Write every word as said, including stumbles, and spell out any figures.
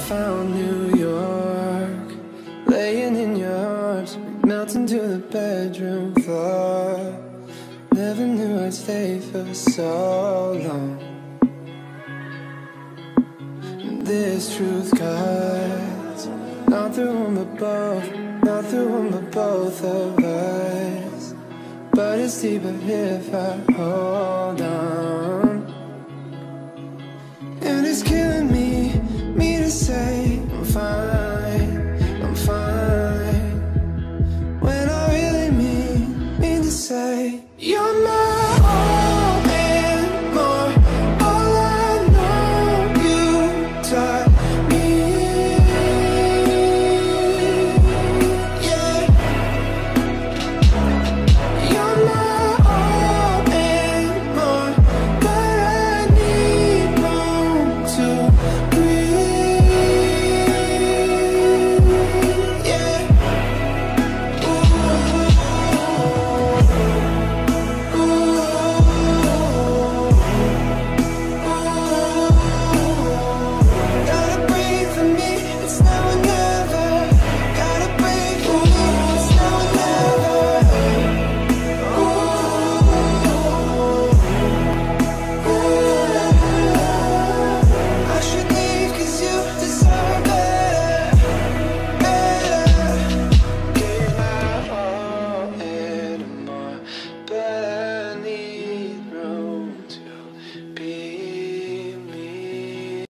found New York, laying in your arms, melting to the bedroom floor. Never knew I'd stay for so long. This truth cuts, not through one but both, not through one but both of us. But it's deeper if I hold on.